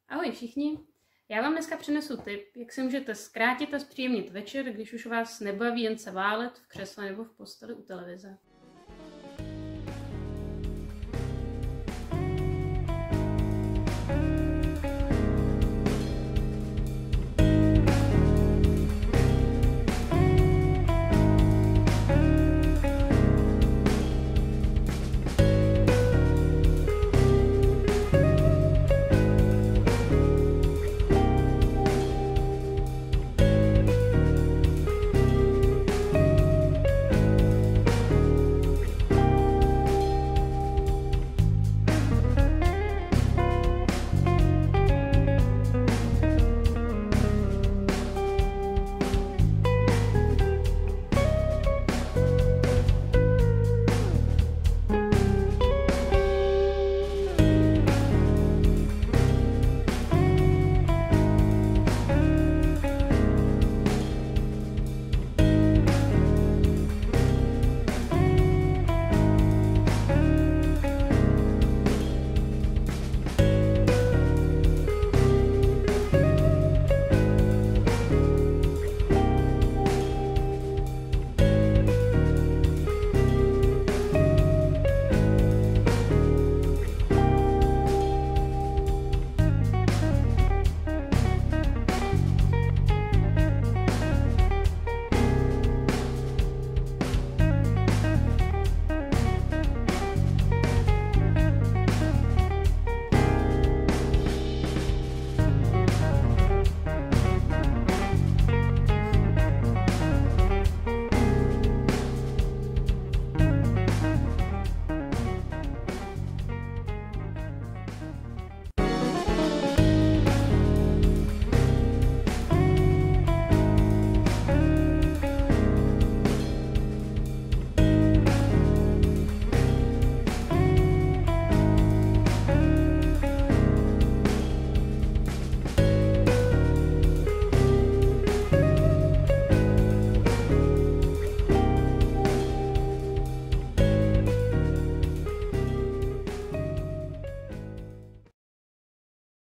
Ahoj všichni, já vám dneska přinesu tip, jak si můžete zkrátit a zpříjemnit večer, když už vás nebaví jen se válet v křesle nebo v posteli u televize.